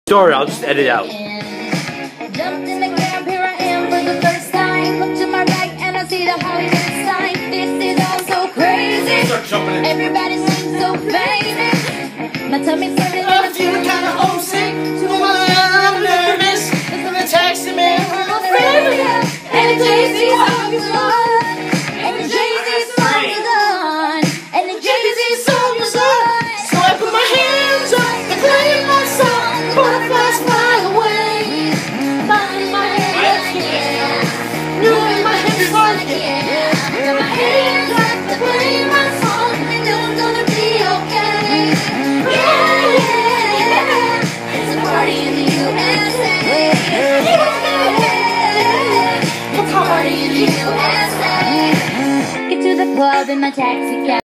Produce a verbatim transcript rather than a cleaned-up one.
Sorry, I'll just edit it out. Jumped in the cab, here I am for the first time. Look to my right and I see the Hollywood sign. This is all so crazy. Start jumping in. Everybody seems so famous. My tummy's turning and I'm feeling kinda homesick. So I'm nervous. There's gonna taxi man from my favorite. And the Jay-Z song is on. And the Jay-Z song is on. And the Jay-Z song is on. So I put my hands up and play my song. Butterflies fly away. Body in my head again. You in my head fly again. Got my hands up to play my song. And know I'm gonna be okay. Yeah, yeah. It's a party in the U S A. Yeah, a party in the U S A. Get to the club in my taxi cab.